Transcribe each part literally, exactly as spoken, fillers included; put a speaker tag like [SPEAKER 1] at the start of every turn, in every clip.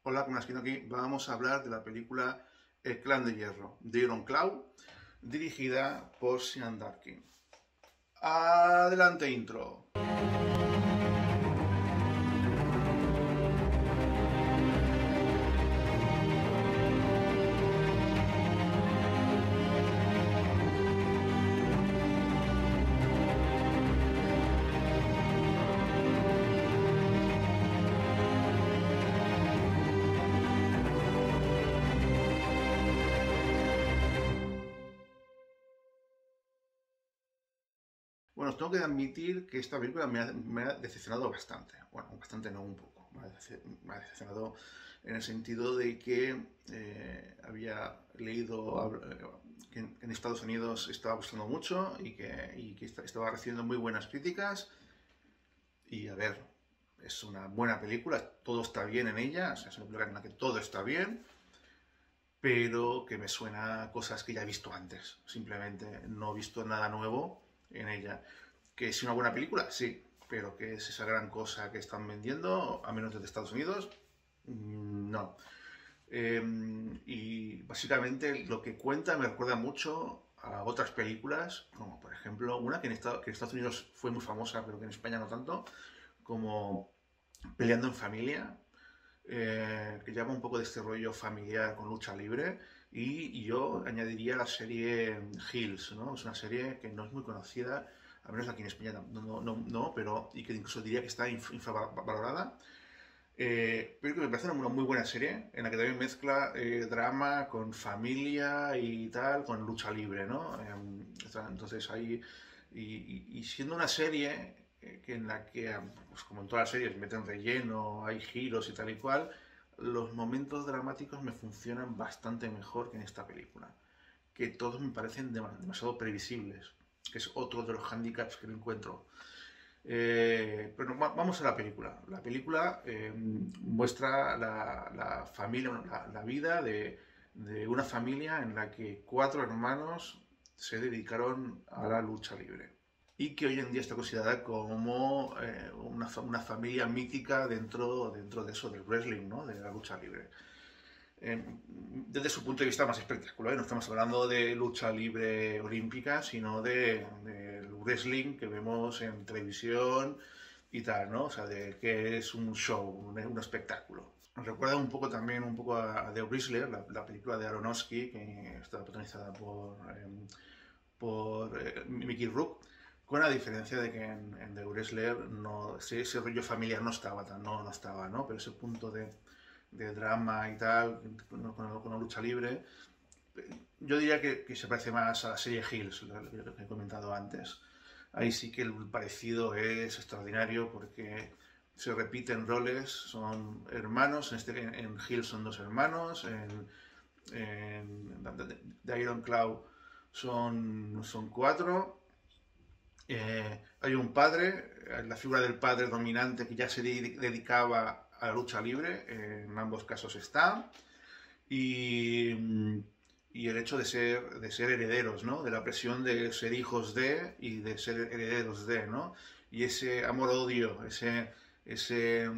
[SPEAKER 1] Hola, como escrito aquí, vamos a hablar de la película El Clan de Hierro, de Iron Claw, dirigida por Sean Darkin. Adelante, intro. Bueno, os tengo que admitir que esta película me ha, me ha decepcionado bastante. Bueno, bastante no, un poco. Me ha, decep me ha decepcionado en el sentido de que eh, había leído que en, en Estados Unidos estaba gustando mucho y que, y que estaba recibiendo muy buenas críticas. Y a ver, es una buena película, todo está bien en ella, o sea, es una película en la que todo está bien, pero que me suena a cosas que ya he visto antes. Simplemente no he visto nada nuevo en ella. ¿Que es una buena película? Sí, pero ¿que es esa gran cosa que están vendiendo, a menos desde Estados Unidos? No. Eh, y básicamente lo que cuenta me recuerda mucho a otras películas, como por ejemplo una que en, Estados, que en Estados Unidos fue muy famosa, pero que en España no tanto, como Peleando en Familia, eh, que llama un poco de este rollo familiar con lucha libre, y, y yo añadiría la serie Hills, ¿no? Es una serie que no es muy conocida, al menos aquí en España no, no, no, no pero y que incluso diría que está infravalorada, eh, pero que me parece una muy buena serie, en la que también mezcla eh, drama con familia y tal, con lucha libre, ¿no? Eh, entonces ahí, y, y, siendo una serie eh, que en la que, pues como en todas las series, meten relleno, hay giros y tal y cual, los momentos dramáticos me funcionan bastante mejor que en esta película, que todos me parecen demasiado previsibles, que es otro de los handicaps que me encuentro. Eh, pero vamos a la película. La película eh, muestra la, la familia, la, la vida de, de, una familia en la que cuatro hermanos se dedicaron a la lucha libre y que hoy en día está considerada como eh, una, una, familia mítica dentro, dentro de eso, del wrestling, ¿no? De la lucha libre. Eh, desde su punto de vista más espectacular, no estamos hablando de lucha libre olímpica, sino de, de wrestling que vemos en televisión y tal, ¿no? O sea, de que es un show, un, un espectáculo. Nos recuerda un poco también un poco a, a The Wrestler, la, la película de Aronofsky, que está protagonizada por, eh, por eh, Mickey Rourke, con la diferencia de que en, en The Wrestler no, ese, ese rollo familiar no estaba, no, no estaba, ¿no? Pero ese punto de de drama y tal, con, con, con la lucha libre, yo diría que, que, se parece más a la serie Hills, lo, lo que he comentado antes. Ahí sí que el parecido es extraordinario porque se repiten roles, son hermanos, en, este, en, en Hills son dos hermanos, en, en The Iron Claw son, son cuatro. Eh, hay un padre, la figura del padre dominante que ya se dedicaba a la lucha libre, eh, en ambos casos está, y, y el hecho de ser, de ser herederos, ¿no? De la presión de ser hijos de y de ser herederos de, ¿no? Y ese amor-odio, ese, ese,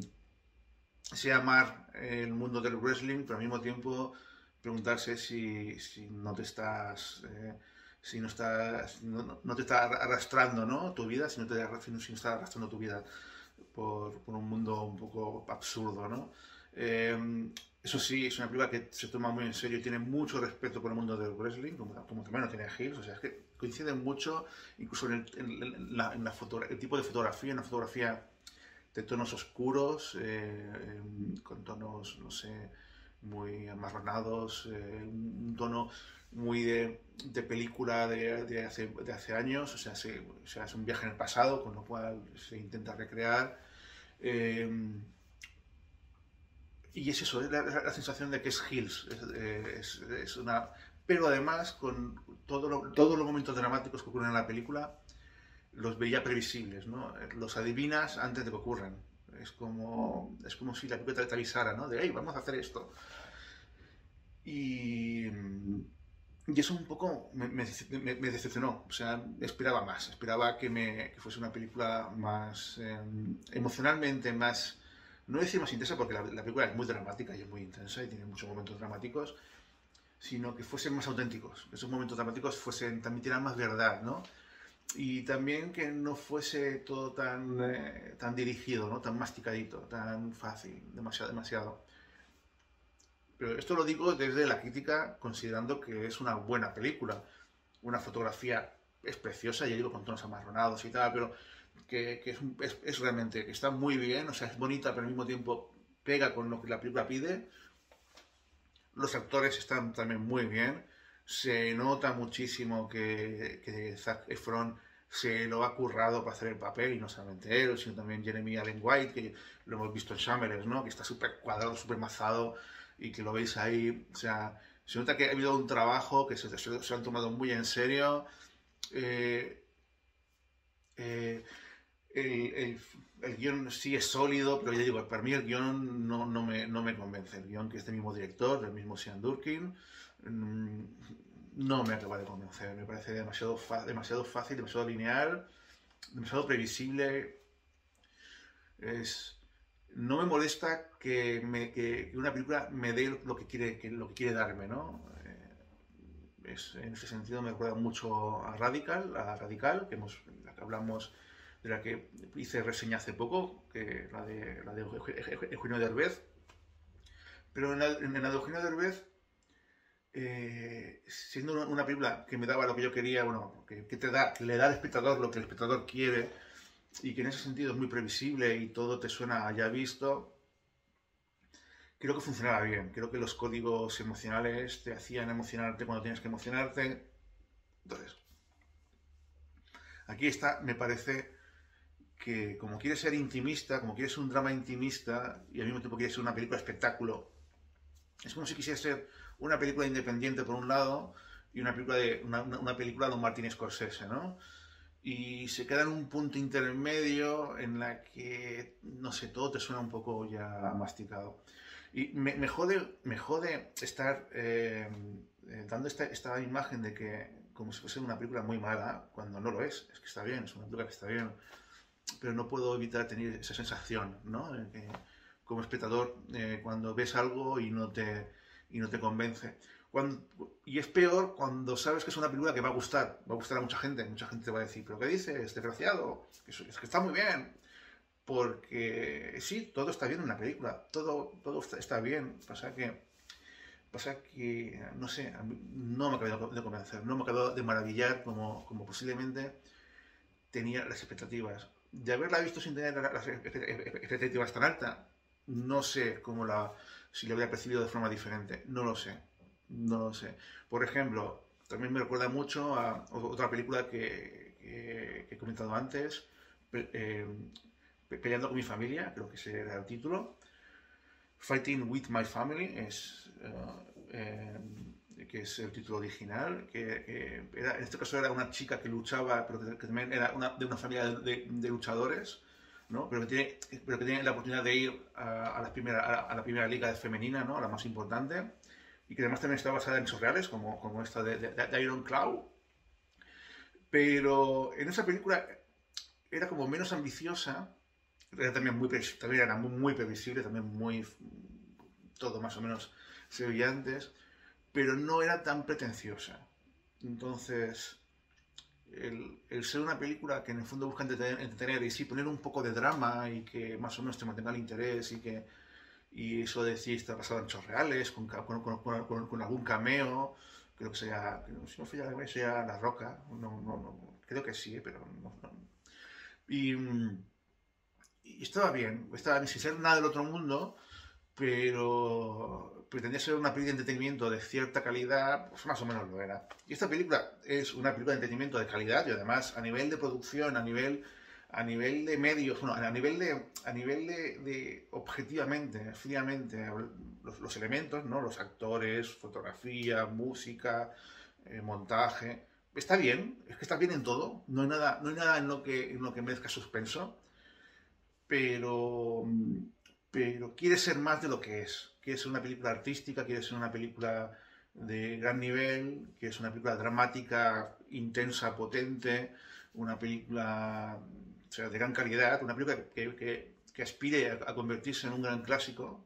[SPEAKER 1] ese amar el mundo del wrestling, pero al mismo tiempo preguntarse si, si no te estás... Eh, si no, estás, no, no, te está arrastrando, ¿no? Tu vida, si no te si no está arrastrando tu vida por, por, un mundo un poco absurdo, ¿no? Eh, eso sí, es una película que se toma muy en serio y tiene mucho respeto por el mundo del wrestling, como, como también lo tiene Hills, o sea, es que coinciden mucho, incluso en el, en, en la, en la foto, el tipo de fotografía, en la fotografía de tonos oscuros, eh, con tonos, no sé, muy amarronados, eh, un tono muy de, de película de, de, hace, de hace años, o sea, se, o sea, es un viaje en el pasado, con lo cual se intenta recrear. Eh, y es eso, es la, la, sensación de que es Hills, es, es, es una... Pero además, con todo lo, todos los momentos dramáticos que ocurren en la película, los veía previsibles, ¿no? Los adivinas antes de que ocurran. Es como, es como si la película te avisara, ¿no? De, hey, vamos a hacer esto. Y, y eso un poco me, me, me, decepcionó. O sea, esperaba más. Esperaba que, me, que fuese una película más eh, emocionalmente más, no decir más intensa porque la, la película es muy dramática y es muy intensa y tiene muchos momentos dramáticos, sino que fuesen más auténticos, que esos momentos dramáticos fuesen, transmitieran más verdad, ¿no? Y también que no fuese todo tan, eh, tan dirigido, ¿no? Tan masticadito, tan fácil, demasiado, demasiado. Pero esto lo digo desde la crítica, considerando que es una buena película. Una fotografía es preciosa, ya digo, con tonos amarronados y tal, pero que, que es, es, es, realmente, que está muy bien, o sea, es bonita, pero al mismo tiempo pega con lo que la película pide. Los actores están también muy bien. Se nota muchísimo que, que Zac Efron se lo ha currado para hacer el papel, y no solamente él, sino también Jeremy Allen White, que lo hemos visto en Shameless, ¿no? Que está súper cuadrado, súper mazado, y que lo veis ahí. O sea, se nota que ha habido un trabajo, que se, se, se han tomado muy en serio. Eh, eh, el, el, el guión sí es sólido, pero ya digo, para mí el guión no, no, me, no me convence. El guión, que es del mismo director, del mismo Sean Durkin, mmm, no me acaba de convencer. Me parece demasiado, demasiado fácil, demasiado lineal, demasiado previsible. Es, no me molesta que, me, que, que una película me dé lo que quiere, que, lo que quiere darme, ¿no? Eh, es, en ese sentido me recuerda mucho a Radical, a Radical, que, hemos, la que hablamos, de la que hice reseña hace poco, que la de, la de Eugenio Derbez. Pero en la, en la de Eugenio Derbez, eh, siendo una, una película que me daba lo que yo quería, bueno, que, que te da, que le da al espectador lo que el espectador quiere, y que en ese sentido es muy previsible y todo te suena a ya visto, creo que funcionaba bien. Creo que los códigos emocionales te hacían emocionarte cuando tienes que emocionarte. Entonces, aquí está, me parece que como quiere ser intimista, como quiere ser un drama intimista y al mismo tiempo quiere ser una película espectáculo, es como si quisiera ser una película independiente por un lado y una película de una, una, una película de un Martin Scorsese, ¿no? Y se queda en un punto intermedio en la que, no sé, todo te suena un poco ya masticado. Y me, me jode, me jode estar eh, dando esta, esta imagen de que como si fuese una película muy mala, cuando no lo es. Es que está bien, es una película que está bien. Pero no puedo evitar tener esa sensación, ¿no? De que, como espectador, eh, cuando ves algo y no te, y no te convence. Cuando, y es peor cuando sabes que es una película que va a gustar, va a gustar a mucha gente. Mucha gente te va a decir, ¿pero qué dices, desgraciado? Es, es que está muy bien. Porque sí, todo está bien en la película, todo, todo está bien. Pasa que, pasa que, no sé, no me acabo de convencer, no me acabo de maravillar como, como posiblemente tenía las expectativas. De haberla visto sin tener las expectativas tan altas, no sé cómo la, si la habría percibido de forma diferente, no lo sé, no lo sé. Por ejemplo, también me recuerda mucho a otra película que, que, que he comentado antes, eh, Peleando con mi familia, creo que ese era el título. Fighting with My Family es, uh, eh, que es el título original, que, que era, en este caso era una chica que luchaba, pero que, que también era una, de una familia de, de luchadores, ¿no? Pero, que tiene, pero que tiene la oportunidad de ir a, a, la, primera, a, a la primera liga femenina, ¿no? A la más importante, y que además también está basada en hechos reales, como, como esta de, de, de Iron Claw. Pero en esa película era como menos ambiciosa, era también muy, también era muy, muy previsible, también muy, todo más o menos se veía antes, pero no era tan pretenciosa. Entonces, el, el ser una película que en el fondo busca entretener, entretener y sí poner un poco de drama y que más o menos te mantenga el interés y que y eso de decir está basado en hechos reales, con, con, con, con, con algún cameo, creo que sea, si no fue ya, sea La Roca, no, no, no, creo que sí, pero no, no. Y, y estaba bien, estaba bien sin ser nada del otro mundo, pero pretendía ser una película de entretenimiento de cierta calidad, pues más o menos lo era. Y esta película es una película de entretenimiento de calidad y además a nivel de producción, a nivel, a nivel de medios, bueno, a nivel de, a nivel de, de objetivamente, fríamente, los, los elementos, ¿no? Los actores, fotografía, música, eh, montaje, está bien, es que está bien en todo, no hay nada, no hay nada en lo que, en lo que merezca suspenso, pero pero quiere ser más de lo que es. Quiere ser una película artística, quiere ser una película de gran nivel, quiere ser una película dramática, intensa, potente, una película, o sea, de gran calidad, una película que, que, que aspire a, a convertirse en un gran clásico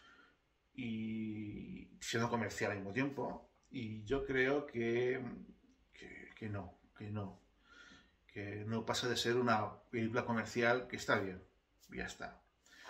[SPEAKER 1] y siendo comercial al mismo tiempo. Y yo creo que, que, que no, que no, que no pasa de ser una película comercial que está bien, y ya está.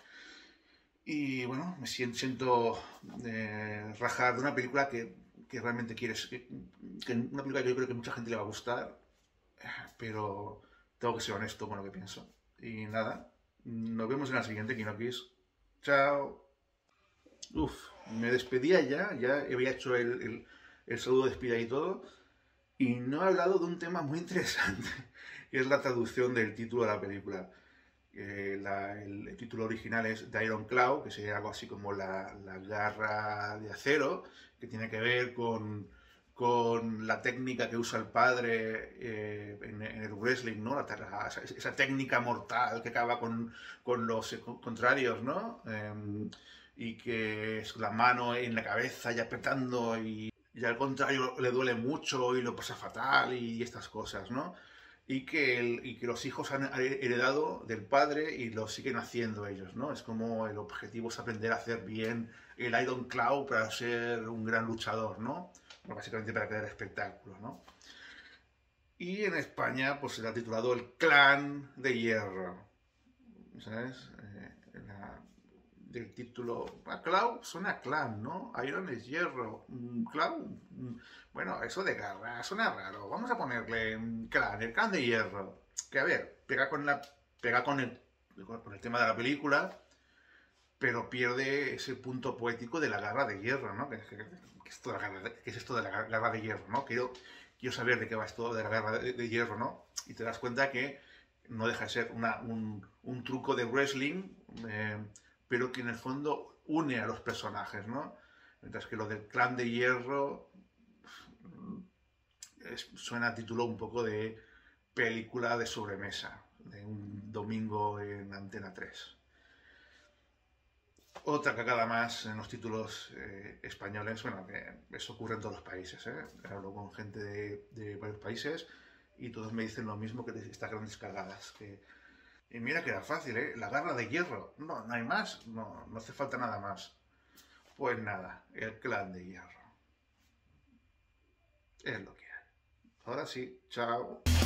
[SPEAKER 1] Y bueno, me siento, siento eh, rajar de una película que, que realmente quieres, que, que una película que yo creo que mucha gente le va a gustar, pero tengo que ser honesto con lo que pienso. Y nada, nos vemos en la siguiente Kinokis. Chao. Uf, me despedía ya, ya había hecho el, el, el saludo de despedida y todo, y no he hablado de un tema muy interesante, que es la traducción del título de la película. Eh, la, el, el título original es The Iron Claw, que sería algo así como la, la garra de acero, que tiene que ver con, con la técnica que usa el padre eh, en, en el wrestling, ¿no? La, la, esa, esa, técnica mortal que acaba con, con los contrarios, ¿no? Eh, y que es la mano en la cabeza y apretando y, y al contrario le duele mucho y lo pasa fatal y estas cosas, ¿no? Y que, el, y que los hijos han heredado del padre y lo siguen haciendo ellos, ¿no? Es como el objetivo es aprender a hacer bien el Iron Claw para ser un gran luchador, ¿no? Bueno, básicamente para crear espectáculo, ¿no? Y en España pues se ha titulado El Clan de Hierro, ¿sabes? Eh, la, del título, a Claw suena a clan, ¿no? Iron es hierro, Claw, bueno, eso de garra suena raro, vamos a ponerle clan, el clan de hierro, que a ver, pega con la pega con el, con el tema de la película, pero pierde ese punto poético de la garra de hierro, ¿no? ¿Qué, qué, qué, es, la garra de, ¿qué es esto de la garra de hierro, ¿no? Quiero, quiero saber de qué va esto de la garra de, de hierro, ¿no? Y te das cuenta que no deja de ser una, un, un truco de wrestling, eh, pero que en el fondo une a los personajes, ¿no? Mientras que lo del clan de hierro es, suena a título un poco de película de sobremesa, de un domingo en Antena tres. Otra cagada más en los títulos eh, españoles, bueno, que eso ocurre en todos los países, ¿eh? Hablo con gente de, de varios países y todos me dicen lo mismo, que estas grandes cagadas, que y mira que era fácil, ¿eh? La garra de hierro. No, no hay más. No, no hace falta nada más. Pues nada, el clan de hierro. Es lo que hay. Ahora sí, chao.